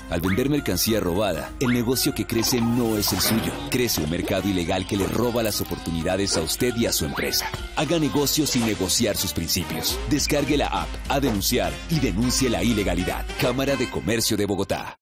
Al vender mercancía robada, el negocio que crece no es el suyo. Crece un mercado ilegal que le roba las oportunidades a usted y a su empresa. Haga negocios sin negociar sus principios. Descargue la app, a denunciar y denuncie la ilegalidad. Cámara de Comercio de Bogotá.